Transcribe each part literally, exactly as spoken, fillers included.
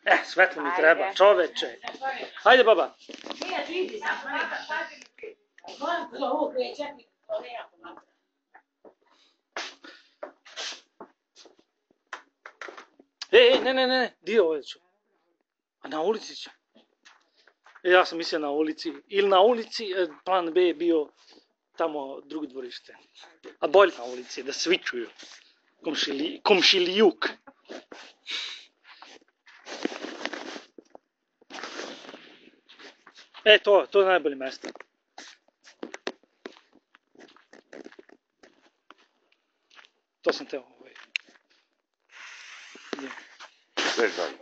E, svetlo mi treba, čoveče. Hajde, baba. E, e, ne, ne, ne, dio ovdje ću. A na ulici će. E, ja sam mislio na ulici. Ili na ulici, plan B je bio tamo drugo dvorište. A bolje na ulici, da svi čuju. Komšili, komšilijuk. E, to, to je najbolje mjesto. To sam teo ovaj. Sve dalje.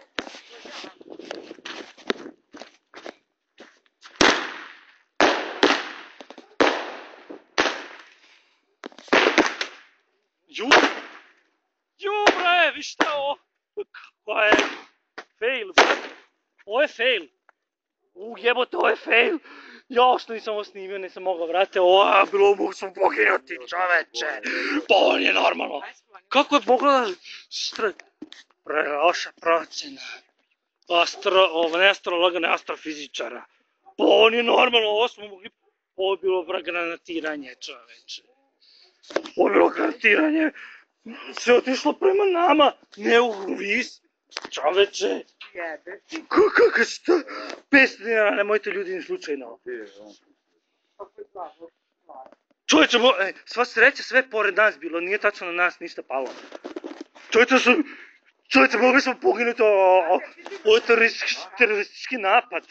Ju! Ju, bre, vi šta je ovo? Kako je? Fail, bre. Ovo je fail. U, jebote, ovo je fail. Ja što nisam ovo snimio, nisam mogao vratiti. Ovo, bilo mogu sam poginuti, čoveče. Pa on je normalno. Kako je pogledao? Stre... Preloša procena. Astro, ovo ne astrologa, ne astrofizičara. Pa on je normalno, ovo smo mogli... Ovo je bilo granatiranje, čoveče. Ovo je bilo granatiranje. Sve otišlo prema nama, ne u vis. Čoveče. Kako što? petsto dinara, nemojte ljudi ni slučajno. Čovječe, sva sreća, sve pored nas bilo, nije tačno na nas ništa palo. Čovječe, čovječe, mogli smo poginuti, ovo je teroristički napad.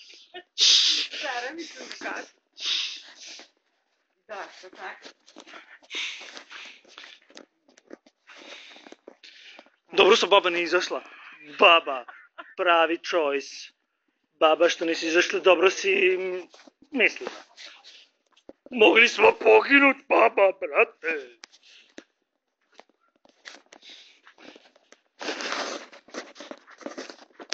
Dobro što baba nije izašla. Baba, pravi choice. Baba, što nisi izašla, dobro si mislila. Mogli smo poginut, baba, brate.